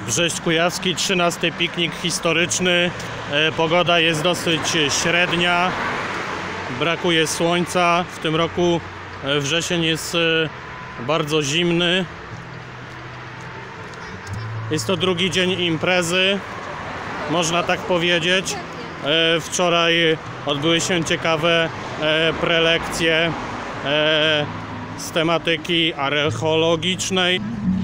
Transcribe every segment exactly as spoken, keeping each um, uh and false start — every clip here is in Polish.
Brześć Kujawski, trzynasty piknik historyczny. Pogoda jest dosyć średnia, brakuje słońca. W tym roku wrzesień jest bardzo zimny. Jest to drugi dzień imprezy, można tak powiedzieć. Wczoraj odbyły się ciekawe prelekcje z tematyki archeologicznej.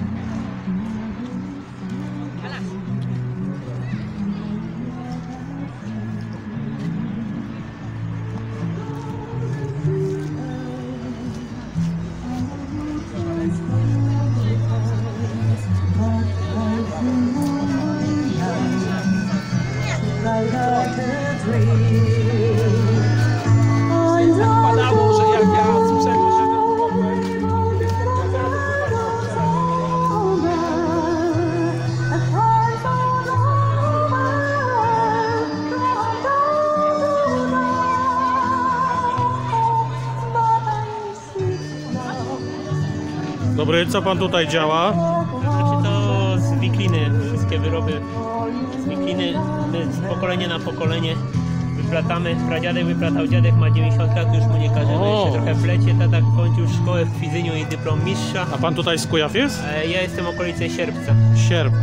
Dobry, co pan tutaj działa? Znaczy to z wikliny, wszystkie wyroby z wikliny, my z pokolenia na pokolenie wyplatamy. Pradziadek wyplatał, dziadek ma dziewięćdziesiąt lat, już mu nie każemy, O. jeszcze trochę plecie. Tata kończył szkołę w Kwidzyniu i dyplom mistrza. A pan tutaj z Kujaw jest? E, Ja jestem okolicy Sierpca. Sierp.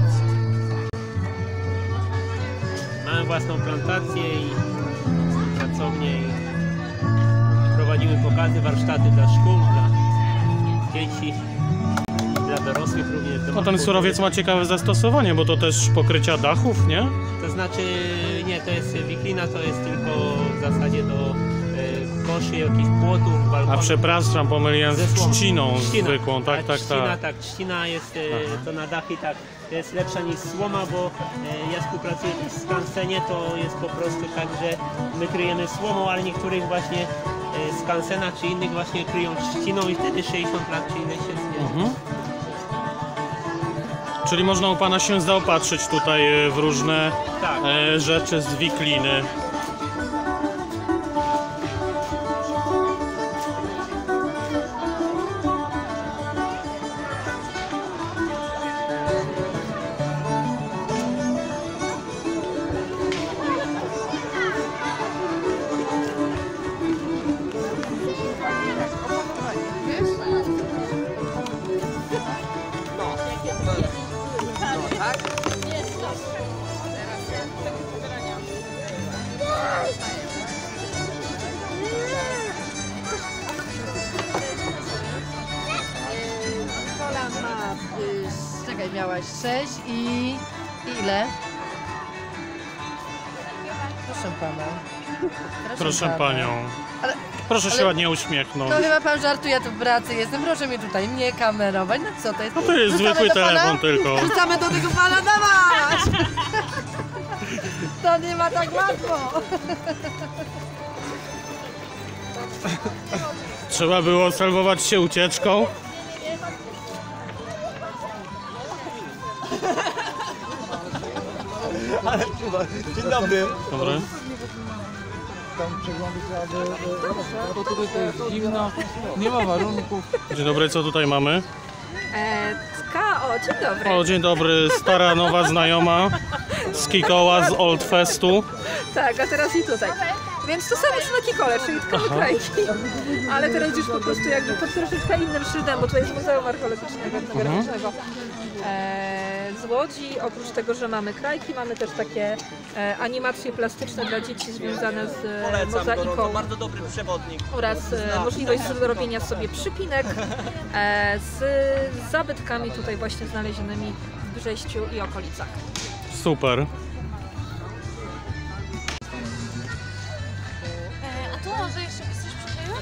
Mamy własną plantację i pracownię i prowadzimy pokazy, warsztaty dla szkół, dla dzieci, dla dorosłych również. No ten surowiec ma ciekawe zastosowanie, bo to też pokrycia dachów, nie? To znaczy, nie, to jest wiklina, to jest tylko w zasadzie do e, koszy, jakichś płotów, A balkonów. przepraszam, pomyliłem Ze z słomy. trzciną Trzcina. zwykłą, tak, A tak, trzcina, tak. tak, trzcina jest e, to na dachy, tak, jest lepsza niż słoma, bo e, ja współpracuję w skansenie, to jest po prostu tak, że my kryjemy słomą, ale niektórych właśnie e, skansenach czy innych właśnie kryją trzciną i wtedy sześćdziesiąt lat czy ileś jest. Nie? Mhm. Czyli można u pana się zaopatrzyć tutaj w różne Tak. e, rzeczy z wikliny. Kola ma, y, czekaj, miałaś sześć i, i ile? Proszę pana. Proszę pana. panią. Ale, Proszę się ale- ładnie uśmiechnąć. to chyba pan żartuje, ja tu w pracy jestem, proszę mnie tutaj nie kamerować. No co to jest? No to jest Wrzucamy zwykły do pana? telefon tylko. Wrzucamy do tego pana, dawać! To nie ma tak łatwo. Trzeba było salwować się ucieczką. Dzień dobry. Dobry. Tam przeglądy trzeba bo tutaj to jest zimno, nie ma warunków. Dzień dobry, co tutaj mamy? E, K O, dzień dobry. O, dzień dobry, stara nowa znajoma z Kikoła, z Old Festu. Tak, a teraz i tutaj. Więc to samo co na Kikole, czyli tylko naklejki. Ale teraz już po prostu jakby pod troszeczkę innym szyldem, bo tutaj jest Muzeum Archeologicznego, Etnograficznego e, z Łodzi. Oprócz tego, że mamy krajki, mamy też takie e, animacje plastyczne dla dzieci związane z e, mozaiką. Bardzo dobry przewodnik. Oraz e, możliwość zrobienia sobie przypinek e, z zabytkami tutaj właśnie znalezionymi w Brześciu i okolicach. Super. A tu może jeszcze byś coś przykleiła?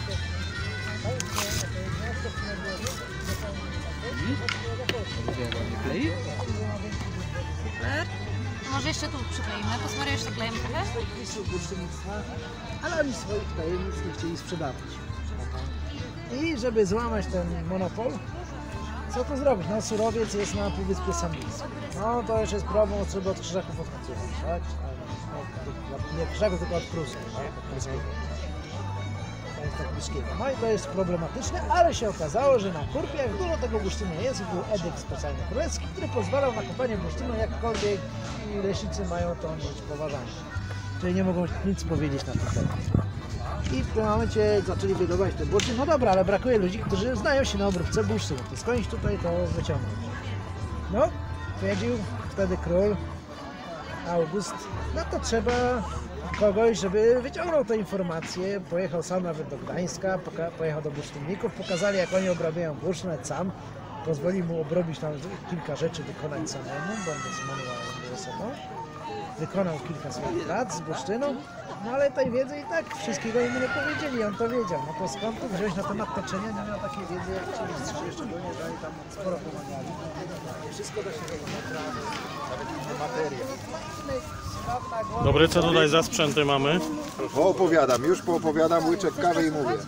Może jeszcze tu przykleimy, posmarujesz tak klejem trochę? Jest bursztynnictwa, ale oni swoich tajemnic nie chcieli sprzedawać. I żeby złamać ten monopol, co tu zrobić? No surowiec jest na Półwyspie Sandyjskim. No to już jest problem, trzeba od Krzyżaków odchodzić, tak? No, nie od Krzyżaków, tylko od Prusy, tak? Od Pruskiego. tak bliskiego. No i to jest problematyczne, ale się okazało, że na Kurpie, jak dużo tego bursztynu jest, był edykt specjalny królewski, który pozwalał na kopanie bursztynu, jakkolwiek i leśnicy mają to mieć poważanie. Czyli nie mogą nic powiedzieć na ten temat. I w tym momencie zaczęli wydobywać te bursztyn. No dobra, ale brakuje ludzi, którzy znają się na obróbce bursztynu. To skądś tutaj to wyciągnąć. No, stwierdził wtedy król August, no to trzeba kogoś, żeby wyciągnął te informacje. Pojechał sam nawet do Gdańska, pojechał do bursztynników, pokazali, jak oni obrabiają bursztyn, sam pozwoli mu obrobić tam kilka rzeczy, wykonać samemu, bo on jest manualną osobą. Wykonał kilka swoich prac z bursztyną, no ale tej wiedzy i tak wszystkiego im nie powiedzieli, on to wiedział. No to skąd tu wziąć na temat toczenia, nie miał takiej wiedzy jak ci mistrzowie, szczególnie, że oni tam sporo pomagali. Wszystko da się robić, nawet inne materie. Dobry, co tutaj za sprzęty mamy? Opowiadam, już poopowiadam, łyczek kawy i mówię.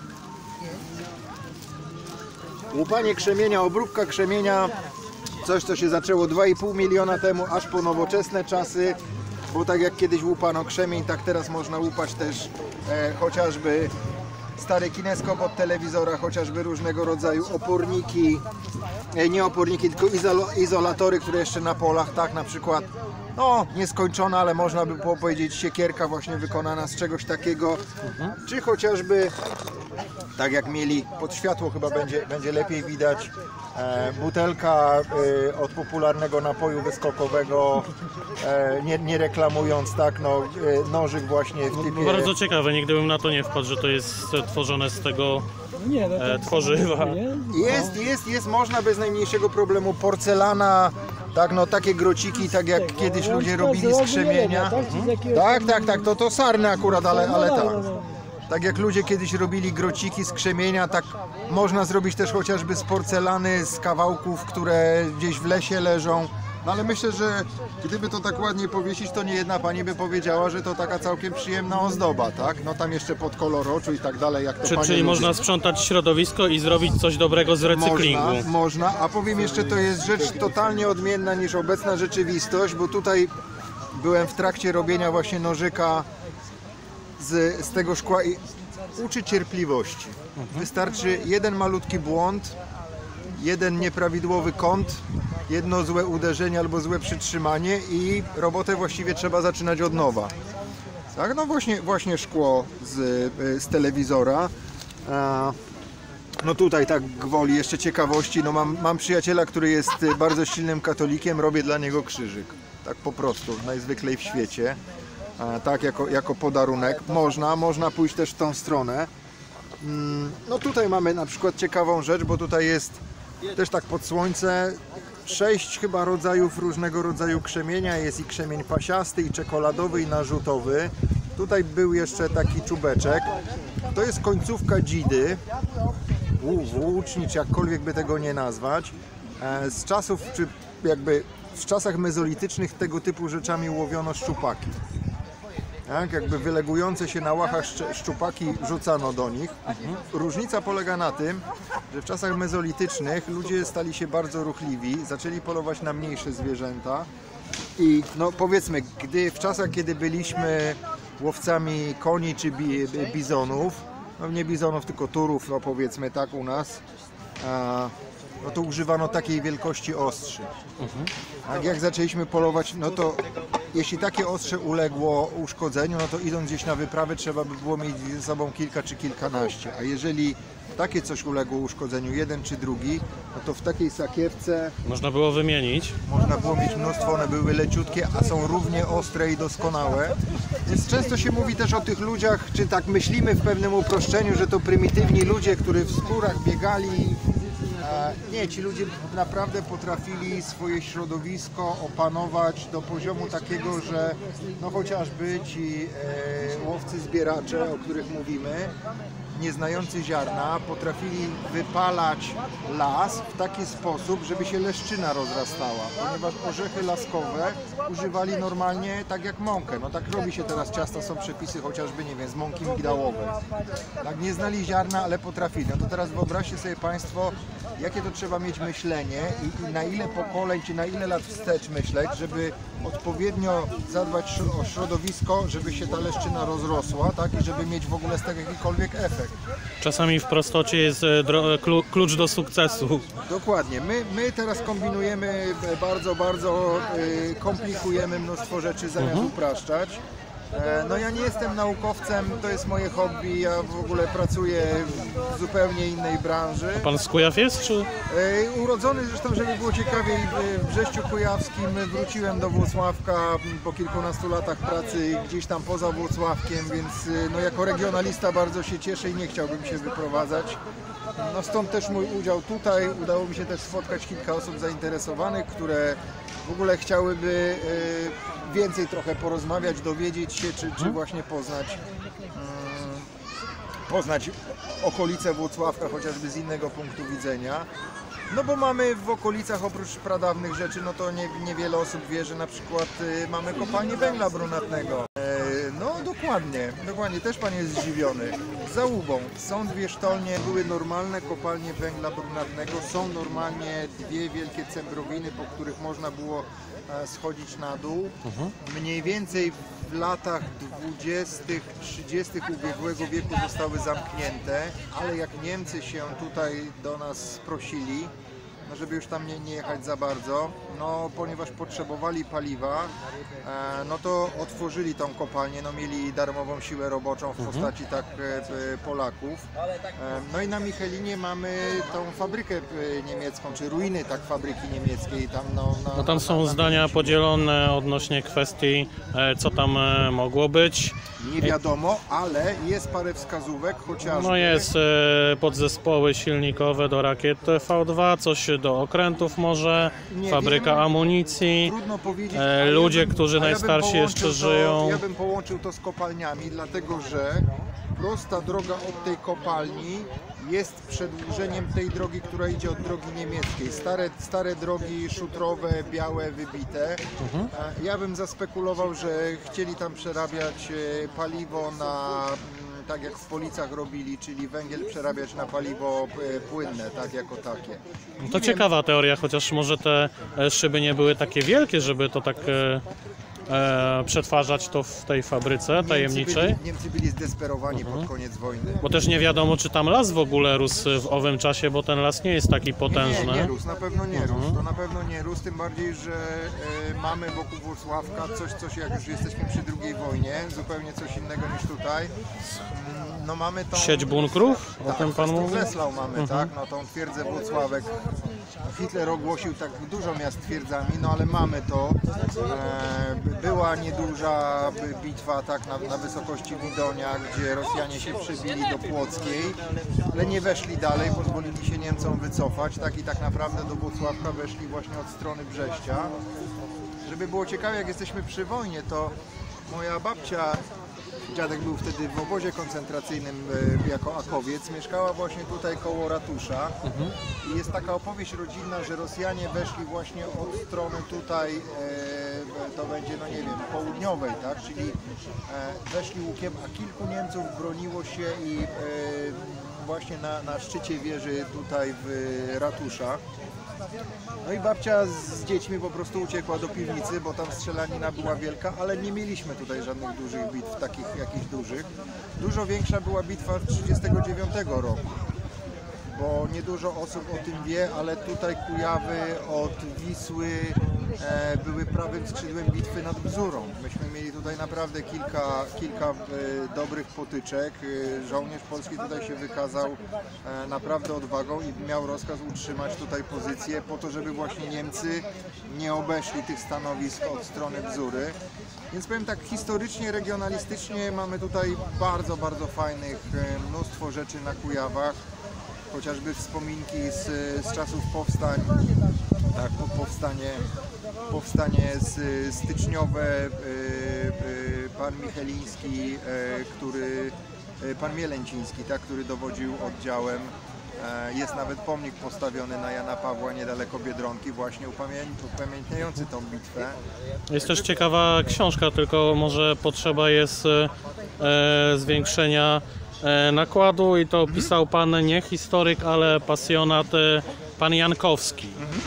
Łupanie krzemienia, obróbka krzemienia, coś co się zaczęło dwa i pół miliona temu, aż po nowoczesne czasy, bo tak jak kiedyś łupano krzemień, tak teraz można łupać też e, chociażby stary kineskop od telewizora, chociażby różnego rodzaju oporniki, e, nie oporniki, tylko izolo, izolatory, które jeszcze na polach, tak na przykład, no nieskończona, ale można by było powiedzieć siekierka właśnie wykonana z czegoś takiego, mhm. czy chociażby, tak jak mieli pod światło chyba będzie, będzie lepiej widać, e, butelka e, od popularnego napoju wyskokowego, e, nie, nie reklamując, tak, no, e, nożyk właśnie w typie... Bardzo ciekawe, nigdy bym na to nie wpadł, że to jest tworzone z tego e, tworzywa. Jest, jest, jest, można bez najmniejszego problemu, porcelana, tak, no takie grociki, tak jak kiedyś ludzie robili z krzemienia. Tak, tak, tak, to to sarny akurat, ale, ale tak. Tak jak ludzie kiedyś robili grociki z krzemienia, tak można zrobić też chociażby z porcelany, z kawałków, które gdzieś w lesie leżą. No ale myślę, że gdyby to tak ładnie powiesić, to nie jedna pani by powiedziała, że to taka całkiem przyjemna ozdoba, tak? No tam jeszcze pod kolor oczu i tak dalej, jak to Czy, pani Czyli lubi. można sprzątać środowisko i zrobić coś dobrego z recyklingu. Można, można, a powiem jeszcze, to jest rzecz totalnie odmienna niż obecna rzeczywistość, bo tutaj byłem w trakcie robienia właśnie nożyka z, z tego szkła i uczy cierpliwości. Wystarczy jeden malutki błąd, jeden nieprawidłowy kąt, jedno złe uderzenie albo złe przytrzymanie i robotę właściwie trzeba zaczynać od nowa. Tak, no właśnie, właśnie szkło z, z telewizora. No tutaj tak gwoli jeszcze ciekawości, no mam, mam przyjaciela, który jest bardzo silnym katolikiem, robię dla niego krzyżyk. Tak po prostu, najzwyklej w świecie. Tak, jako, jako podarunek. Można, można pójść też w tą stronę. No tutaj mamy na przykład ciekawą rzecz, bo tutaj jest też tak pod słońce sześć chyba rodzajów różnego rodzaju krzemienia. Jest i krzemień pasiasty, i czekoladowy, i narzutowy. Tutaj był jeszcze taki czubeczek. To jest końcówka dzidy, włóczni, czy jakkolwiek by tego nie nazwać. Z czasów, czy jakby w czasach mezolitycznych tego typu rzeczami łowiono szczupaki. Tak, jakby wylegujące się na łachach szczupaki rzucano do nich. Mhm. Różnica polega na tym, że w czasach mezolitycznych ludzie stali się bardzo ruchliwi, zaczęli polować na mniejsze zwierzęta i no powiedzmy, gdy w czasach, kiedy byliśmy łowcami koni czy bi, bizonów, no nie bizonów, tylko turów, no powiedzmy tak u nas, a, no to używano takiej wielkości ostrzy. Mhm. A jak zaczęliśmy polować, no to jeśli takie ostrze uległo uszkodzeniu, no to idąc gdzieś na wyprawę trzeba by było mieć ze sobą kilka czy kilkanaście. A jeżeli takie coś uległo uszkodzeniu, jeden czy drugi, no to w takiej sakiewce można było wymienić. Można było mieć mnóstwo, one były leciutkie, a są równie ostre i doskonałe. Więc często się mówi też o tych ludziach, czy tak myślimy w pewnym uproszczeniu, że to prymitywni ludzie, którzy w skórach biegali. Nie, ci ludzie naprawdę potrafili swoje środowisko opanować do poziomu takiego, że no chociażby ci e, łowcy zbieracze, o których mówimy, nie znający ziarna, potrafili wypalać las w taki sposób, żeby się leszczyna rozrastała, ponieważ orzechy laskowe używali normalnie tak jak mąkę. No tak robi się teraz ciasta, są przepisy chociażby, nie wiem, z mąki migdałowej. Tak, nie znali ziarna, ale potrafili. No to teraz wyobraźcie sobie Państwo, jakie to trzeba mieć myślenie i, i na ile pokoleń, czy na ile lat wstecz myśleć, żeby odpowiednio zadbać o środowisko, żeby się ta leszczyna rozrosła, tak, i żeby mieć w ogóle z tego jakikolwiek efekt. Czasami w prostocie jest klucz do sukcesu. Dokładnie. My, my teraz kombinujemy bardzo, bardzo komplikujemy mnóstwo rzeczy zamiast mhm. upraszczać. No ja nie jestem naukowcem, to jest moje hobby, ja w ogóle pracuję w zupełnie innej branży. A pan z Kujaw jest, czy? Urodzony zresztą, żeby było ciekawiej, w Brześciu Kujawskim, wróciłem do Włocławka po kilkunastu latach pracy gdzieś tam poza Włocławkiem, więc no jako regionalista bardzo się cieszę i nie chciałbym się wyprowadzać. No stąd też mój udział tutaj, udało mi się też spotkać kilka osób zainteresowanych, które w ogóle chciałyby więcej trochę porozmawiać, dowiedzieć się, czy, czy właśnie poznać, um, poznać okolice Włocławka, chociażby z innego punktu widzenia. No bo mamy w okolicach oprócz pradawnych rzeczy, no to nie, niewiele osób wie, że na przykład y, mamy kopalnię węgla brunatnego. E, no dokładnie, dokładnie, też pan jest zdziwiony. Za Łubą są dwie sztolnie, były normalne kopalnie węgla brunatnego, są normalnie dwie wielkie cembrowiny, po których można było e, schodzić na dół. Mhm. Mniej więcej w latach dwudziestych, trzydziestych ubiegłego wieku zostały zamknięte, ale jak Niemcy się tutaj do nas prosili, no żeby już tam nie, nie jechać za bardzo, no ponieważ potrzebowali paliwa, e, no to otworzyli tą kopalnię, no mieli darmową siłę roboczą w postaci tak e, Polaków. E, no i na Michelinie mamy tą fabrykę e, niemiecką, czy ruiny tak fabryki niemieckiej. Tam, no, na, no tam są na, na zdania podzielone odnośnie kwestii, e, co tam e, mogło być. Nie wiadomo, ale jest parę wskazówek, chociażby... No jest e, podzespoły silnikowe do rakiet V dwa, coś do okrętów może, nie fabryka wiem, amunicji, trudno powiedzieć, e, ludzie, ja bym, którzy ja najstarsi jeszcze to, żyją. Ja bym połączył to z kopalniami, dlatego że prosta droga od tej kopalni jest przedłużeniem tej drogi, która idzie od drogi niemieckiej. Stare, stare drogi szutrowe, białe, wybite. Mhm. Ja bym zaspekulował, że chcieli tam przerabiać paliwo na, tak jak w Policach robili, czyli węgiel przerabiać na paliwo płynne, tak jako takie. No to ciekawa teoria, chociaż może te szyby nie były takie wielkie, żeby to tak e, przetwarzać to w tej fabryce tajemniczej. Niemcy byli, Niemcy byli zdesperowani mhm. pod koniec wojny. Bo też nie wiadomo, czy tam las w ogóle rósł w owym czasie, bo ten las nie jest taki potężny. Nie, nie, nie rósł, na pewno nie mhm. rósł. To na pewno nie rósł, tym bardziej, że e, mamy wokół Włocławka coś, coś, jak już jesteśmy przy drugiej wojnie, zupełnie coś innego niż tutaj. No mamy tą... Sieć bunkrów? O tak, tym pan mówi? Breslau mamy, mhm. tak, no tą twierdzę Włocławek. Hitler ogłosił tak dużo miast twierdzami, no ale mamy to. E, była nieduża bitwa tak na, na wysokości Widonia, gdzie Rosjanie się przebili do Płockiej, ale nie weszli dalej, pozwolili się Niemcom wycofać, tak i tak naprawdę do Włocławka weszli właśnie od strony Brześcia. Żeby było ciekawe, jak jesteśmy przy wojnie, to moja babcia, dziadek był wtedy w obozie koncentracyjnym e, jako Akowiec, mieszkała właśnie tutaj koło ratusza mhm. i jest taka opowieść rodzinna, że Rosjanie weszli właśnie od strony tutaj, e, to będzie, no nie wiem, południowej, tak, czyli e, weszli łukiem, a kilku Niemców broniło się i e, właśnie na, na szczycie wieży tutaj w ratusza. No i babcia z dziećmi po prostu uciekła do piwnicy, bo tam strzelanina była wielka, ale nie mieliśmy tutaj żadnych dużych bitw, takich jakichś dużych. Dużo większa była bitwa w tysiąc dziewięćset trzydziestego dziewiątego roku, bo niedużo osób o tym wie, ale tutaj Kujawy od Wisły e, były prawym skrzydłem bitwy nad Bzurą. Myśmy mieli tutaj naprawdę kilka, kilka e, dobrych potyczek. E, żołnierz polski tutaj się wykazał e, naprawdę odwagą i miał rozkaz utrzymać tutaj pozycję po to, żeby właśnie Niemcy nie obeszli tych stanowisk od strony Bzury. Więc powiem tak, historycznie, regionalistycznie mamy tutaj bardzo, bardzo fajnych, e, mnóstwo rzeczy na Kujawach. Chociażby wspominki z, z czasów powstań, tak, powstanie, powstanie styczniowe, pan Micheliński, który, pan Mielęciński, tak, który dowodził oddziałem. Jest nawet pomnik postawiony na Jana Pawła niedaleko Biedronki, właśnie upamiętniający tą bitwę. Jest też ciekawa książka, tylko może potrzeba jest e, zwiększenia e, nakładu i to pisał pan nie historyk, ale pasjonat, e, pan Jankowski.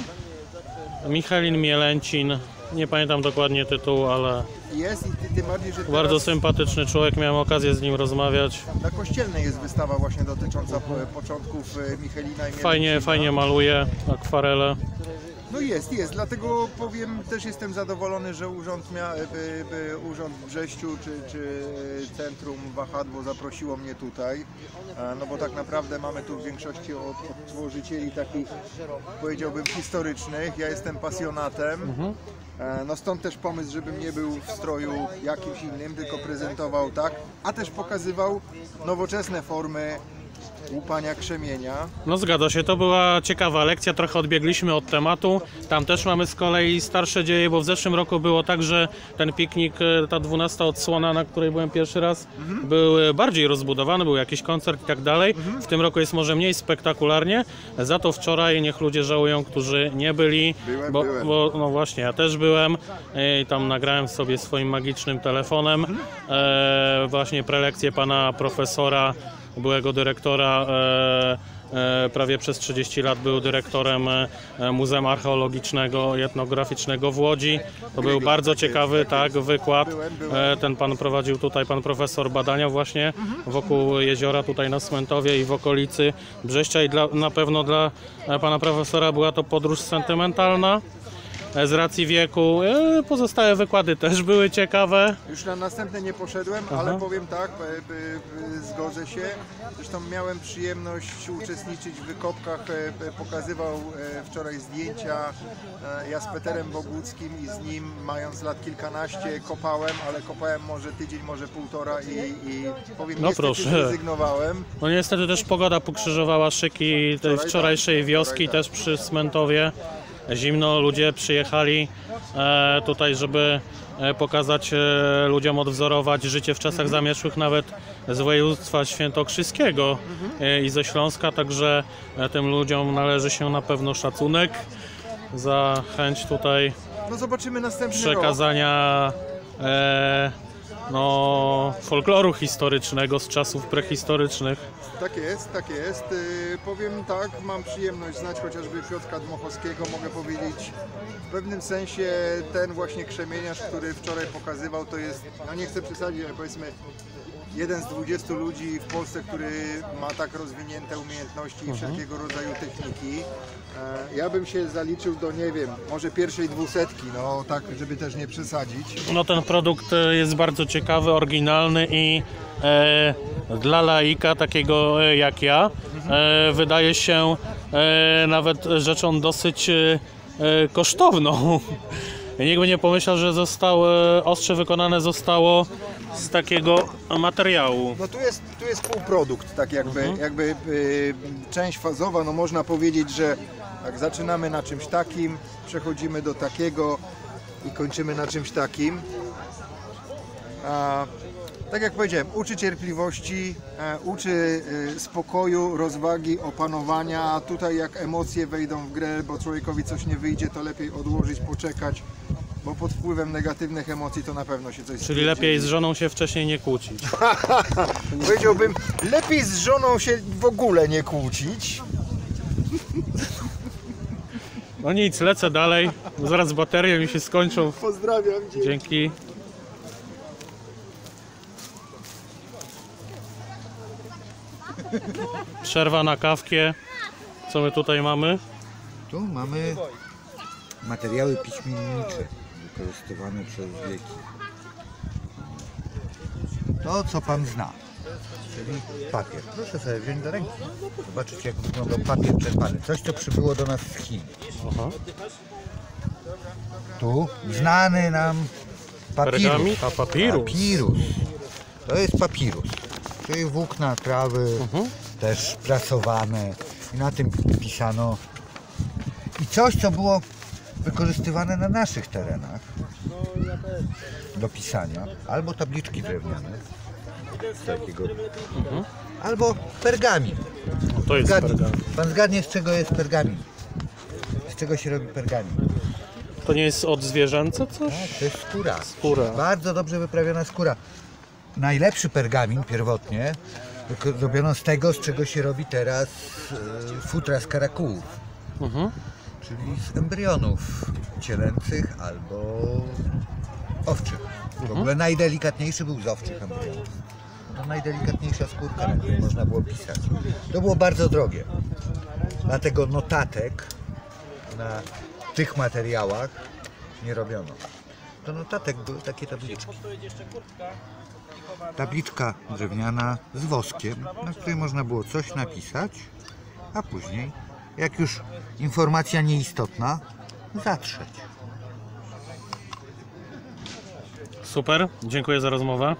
Michalin Mielęcin, nie pamiętam dokładnie tytułu, ale Jest i ty- tym bardziej, że bardzo teraz sympatyczny człowiek, miałem okazję z nim rozmawiać. na Kościelnej jest wystawa właśnie dotycząca po- początków e, Michalina i Fajnie, Mielęcina. fajnie maluje akwarele. No jest, jest, dlatego powiem, też jestem zadowolony, że urząd, mia, by, by, urząd w Brześciu czy, czy Centrum Wahadło zaprosiło mnie tutaj, e, no bo tak naprawdę mamy tu w większości od, odtworzycieli takich, powiedziałbym, historycznych. Ja jestem pasjonatem, e, no stąd też pomysł, żebym nie był w stroju jakimś innym, tylko prezentował tak, a też pokazywał nowoczesne formy łupania krzemienia. No zgadza się, to była ciekawa lekcja, trochę odbiegliśmy od tematu. Tam też mamy z kolei starsze dzieje, bo w zeszłym roku było tak, że ten piknik, ta dwunasta odsłona, na której byłem pierwszy raz, mhm. był bardziej rozbudowany, był jakiś koncert i tak dalej. Mhm. W tym roku jest może mniej spektakularnie, za to wczoraj niech ludzie żałują, którzy nie byli, Byłem, bo, byłem. bo no właśnie, ja też byłem i tam nagrałem sobie swoim magicznym telefonem mhm. e, właśnie prelekcję pana profesora, byłego dyrektora, e, e, prawie przez trzydzieści lat był dyrektorem e, Muzeum Archeologicznego i Etnograficznego w Łodzi. To był bardzo ciekawy tak, wykład. E, ten pan prowadził tutaj, pan profesor, badania właśnie wokół jeziora, tutaj na Smentowie i w okolicy Brześcia i dla, na pewno dla pana profesora była to podróż sentymentalna. Z racji wieku, e, pozostałe wykłady też były ciekawe. Już na następne nie poszedłem, Aha. ale powiem tak, e, e, e, zgodzę się. Zresztą miałem przyjemność uczestniczyć w wykopkach, e, e, pokazywał e, wczoraj zdjęcia. E, ja z Peterem Boguckim i z nim, mając lat kilkanaście, kopałem, ale kopałem może tydzień, może półtora i, i powiem, No niestety proszę. zrezygnowałem. No niestety też pogoda pokrzyżowała szyki tej Wczoraj wczorajszej tak, wioski, wczoraj też przy Smentowie. Zimno, ludzie przyjechali e, tutaj, żeby e, pokazać e, ludziom, odwzorować życie w czasach zamieszłych, nawet z województwa świętokrzyskiego e, i ze Śląska, także e, tym ludziom należy się na pewno szacunek za chęć tutaj No zobaczymy następny rok. przekazania e, no, folkloru historycznego z czasów prehistorycznych. Tak jest, tak jest. Yy, powiem tak, mam przyjemność znać chociażby Piotrka Dmochowskiego, mogę powiedzieć w pewnym sensie ten właśnie krzemieniarz, który wczoraj pokazywał, to jest, no nie chcę przesadzić, ale powiedzmy jeden z dwudziestu ludzi w Polsce, który ma tak rozwinięte umiejętności i wszelkiego rodzaju techniki. E, ja bym się zaliczył do, nie wiem, może pierwszej dwusetki, no tak, żeby też nie przesadzić. No ten produkt e, jest bardzo ciekawy, oryginalny i e, dla laika takiego e, jak ja e, wydaje się e, nawet rzeczą dosyć e, e, kosztowną. Nikt by nie pomyślał, że zostało, ostrze wykonane zostało z takiego materiału. No tu jest, tu jest półprodukt, tak jakby, mhm. jakby y, część fazowa, no można powiedzieć, że jak zaczynamy na czymś takim, przechodzimy do takiego i kończymy na czymś takim. A, tak jak powiedziałem, uczy cierpliwości, e, uczy y, spokoju, rozwagi, opanowania, a tutaj jak emocje wejdą w grę, bo człowiekowi coś nie wyjdzie, to lepiej odłożyć, poczekać, bo pod wpływem negatywnych emocji to na pewno się coś Czyli lepiej z żoną się wcześniej nie kłócić. Powiedziałbym, lepiej z żoną się w ogóle nie kłócić. No nic, lecę dalej. Zaraz baterie mi się skończą. Pozdrawiam, dzięki. Dzięki. Przerwa na kawkę. Co my tutaj mamy? Tu mamy materiały piśmiennicze wykorzystywane przez wieki. To, co Pan zna, czyli papier. Proszę sobie wziąć do ręki, zobaczyć, jak wyglądał papier czerpany. Coś, co przybyło do nas z Chin. Aha. Tu znany nam papirus. Pergamit? A papirus. Papirus. To jest papirus, czyli włókna trawy, Mhm. też prasowane i na tym pisano. I coś, co było wykorzystywane na naszych terenach do pisania, albo tabliczki drewniane, takiego, Mhm. albo pergamin. To jest Zgadnij. pergamin. Pan zgadnie, z czego jest pergamin? Z czego się robi pergamin? To nie jest od zwierzęce coś? Tak, to jest skóra. Skóra. Bardzo dobrze wyprawiona skóra. Najlepszy pergamin pierwotnie Zrobiono z tego, z czego się robi teraz e, futra z karakułów, Mhm. czyli z embrionów cielęcych albo owczych. W ogóle najdelikatniejszy był z owczych embrionów. No, najdelikatniejsza skórka, na której można było pisać. To było bardzo drogie. Dlatego notatek na tych materiałach nie robiono. Do notatek były takie tabliczki. Tabliczka drewniana z woskiem, na której można było coś napisać, a później, jak już informacja nieistotna, zatrzeć. Super, dziękuję za rozmowę.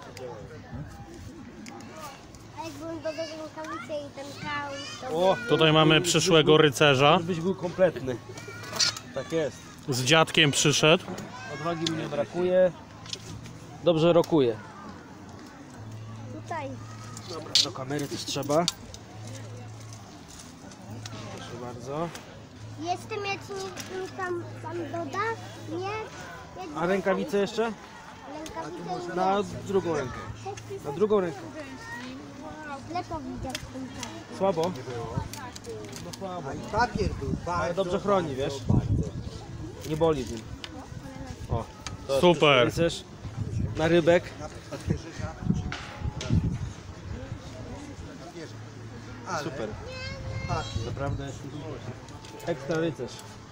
A jakbym dodał rękawice i ten kał, to... O, Tutaj mamy przyszłego rycerza. żebyś był kompletny. Tak jest. Z dziadkiem przyszedł. Odwagi mi nie brakuje. Dobrze rokuje. Tutaj. Dobra, do kamery też trzeba. Proszę bardzo. Jestem, jak mi tam, tam doda, nie? Jak A rękawice jeszcze? Rękawice Na drugą rękę. Na drugą rękę. lepo widzę w tym czasie. Słabo? No słabo. Papier był bardzo... Ale dobrze chroni, wiesz? Nie boli z nim. O, to Super. rycerz na rybek. Super. Naprawdę ekstra rycerz.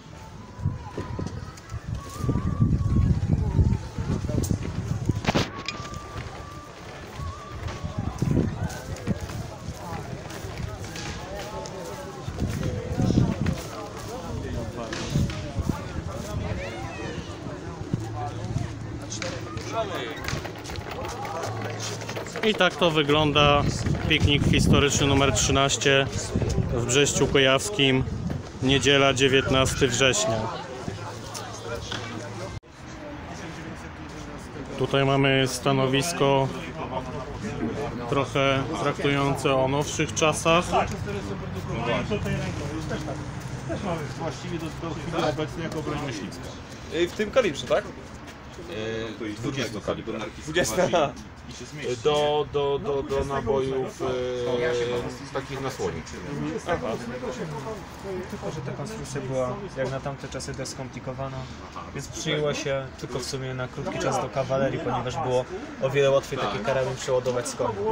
I tak to wygląda piknik historyczny numer trzynaście w Brześciu Kujawskim, niedziela dziewiętnastego września. Tutaj mamy stanowisko trochę traktujące o nowszych czasach. Też mamy właściwie do, do chwili obecnej jako broń myśliwska. W tym kalibrze, tak? dwudziestu kalibr. dwudziesta. Do, do, do, do nabojów e, takich nasłonic. Aha. Tylko, że ta konstrukcja była jak na tamte czasy dość skomplikowana, więc przyjęła się tylko w sumie na krótki czas do kawalerii, ponieważ było o wiele łatwiej taki karabin przeładować z koni.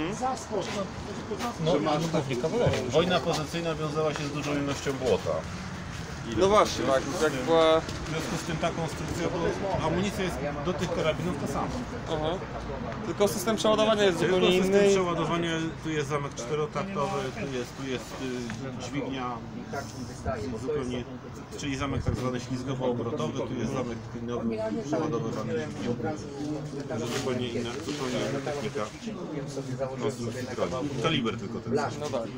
No, głównie kawalerii. Wojna pozycyjna wiązała się z dużą ilością błota. No właśnie, tak, jak była... W związku z tym ta konstrukcja, bo amunicja jest do tych karabinów ta sama. Aha. Tylko system przeładowania jest Tylko zupełnie system inny. przeładowania, tu jest zamek czterotaktowy, tu jest, tu jest y, dźwignia zupełnie, czyli zamek tak zwany ślizgowo-obrotowy, tu jest zamek klinowy przeładowywany dźwignią. Także zupełnie inna, zupełnie inna technika konstrukcji broni. Kaliber tylko ten sam. No tak.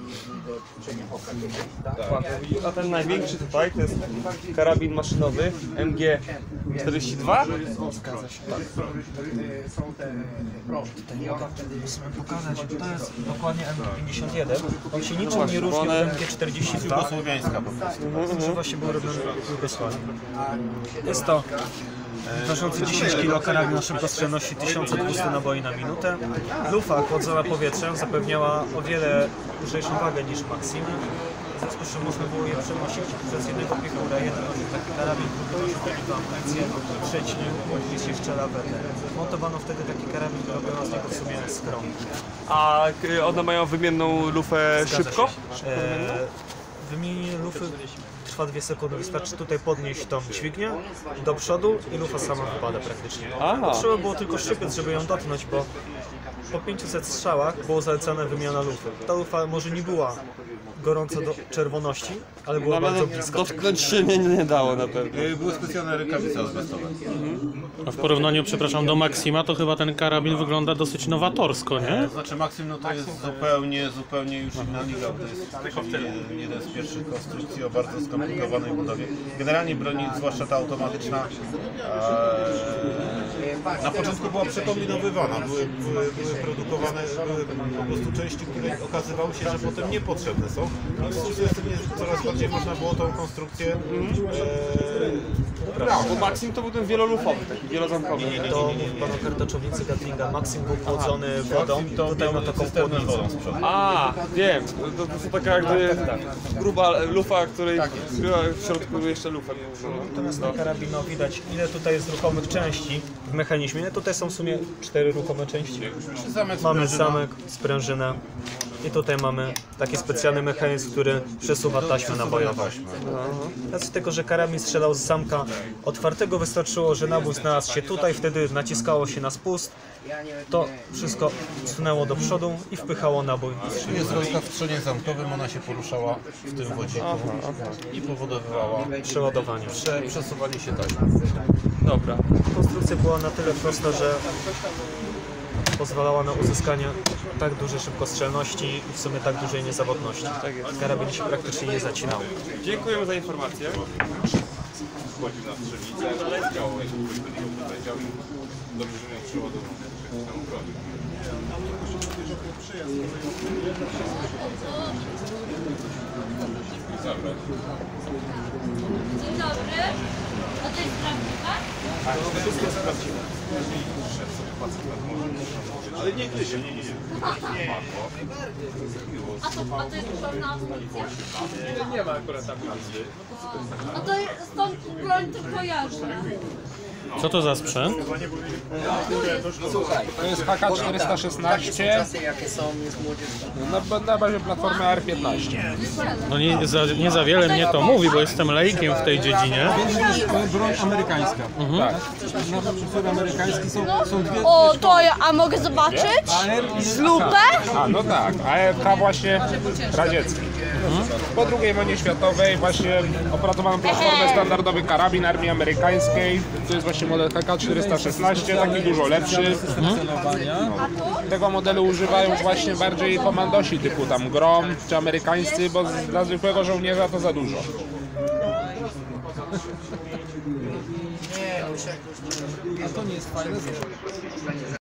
Tak. A ten największy tutaj to jest karabin maszynowy M G czterdzieści dwa? Zgadza się. Tak. Tutaj musimy pokazać, że to jest dokładnie M G pięćdziesiąt jeden. On się niczym nie różni od M G czterdzieści dwa. Jugosłowiańska po prostu. Że właśnie był robiony w Jugosławii. Jest to ważący dziesięć kilo karabin o szybkostrzelności tysiąc dwieście naboi na minutę. Lufa chłodzona powietrzem zapewniała o wiele lżejszą wagę niż Maxim. W związku z czym można było je przenosić przez jednego piechura. Jeden nosił taki karabin, drugi nosił taką amunicję, trzeci mógł się strzela wetę. Montowano wtedy taki karabin, robiono z niego w sumie skrom. A y, one mają wymienną lufę Zgadza szybko? Się. E, wymienienie lufy trwa dwie sekundy. Wystarczy tutaj podnieść tą dźwignię do przodu i lufa sama wypada praktycznie. Aha. Trzeba było tylko szczypiec, żeby ją dotknąć, bo po pięciuset strzałach było zalecana wymiana lufy. Ta lufa może nie była gorąco do czerwoności, ale była No, bardzo blisko. Dotknąć się nie, nie dało na pewno. Były specjalne rękawice azbestowe. A w porównaniu, przepraszam, do Maxima, to chyba ten karabin wygląda dosyć nowatorsko, nie? Znaczy Maxim no to jest zupełnie, zupełnie już inna liga. To jest czyli jeden z pierwszych konstrukcji o bardzo skomplikowanej budowie. Generalnie broni, zwłaszcza ta automatyczna, e, na początku była przekombinowywana. Były, były, były produkowane były po prostu części, które okazywało się, że potem niepotrzebne są. I w związku z tym coraz bardziej można było tą konstrukcję e, teraz. Bo Maxim to był ten wielolufowy, taki wielozamkowy. To mówi pan o kartoczownicy Gatlinga. Maxim był chłodzony wodą, tutaj ma taką chłodnicę. A, wiem, to, to są taka jakby gruba lufa, której była w środku jeszcze lufa. Natomiast na karabino widać, ile tutaj jest ruchomych części w mechanizmie. Tutaj są w sumie cztery ruchome części. Mamy zamek, sprężynę i tutaj mamy taki specjalny mechanizm, który przesuwa taśmę nabojową. Z tego, że karabin strzelał z zamka otwartego, wystarczyło, że nabój znalazł się tutaj, wtedy naciskało się na spust, to wszystko sunęło do przodu i wpychało nabój. Jest rolka w strzenie zamkowym, ona się poruszała w tym wodziku i powodowywała przeładowanie. Prze, przesuwanie się taśmy. Dobra. Konstrukcja była na tyle prosta, że pozwalała na uzyskanie tak dużej szybkostrzelności i w sumie tak dużej niezawodności. Tak jest. Karabin się praktycznie nie zacinał. Dziękujemy za informację. Wchodził na strzelnicę, leciał, leciał i dobrze, że miał przeładowanie. Dzień dobry. A to jest prawdziwe? Tak, to wszystko jest prawdziwe. Ale nie gryzie, nie, nie, nie. A to, a to jest pełna Nie, nie ma akurat tam nazwy. A to stąd broń to kojarzę. Co to za sprzęt? Słuchaj, to jest H K czterysta szesnaście na, na bazie platformy R piętnaście. No nie za, nie za wiele mnie to mówi, bo jestem laikiem w tej dziedzinie. To jest broń amerykańska. Mhm. Tak. Na przykład amerykański są, są dwie... O, to ja, a mogę zobaczyć? Z lupę? A, no tak, a R K właśnie radziecki. Po drugiej wojnie światowej właśnie opracowano platformę standardowy karabin armii amerykańskiej. To jest właśnie model H K czterysta szesnaście, taki dużo lepszy. No. Tego modelu używają właśnie bardziej komandosi typu tam Grom czy amerykańscy, bo dla zwykłego żołnierza to za dużo. A to nie jest fajne.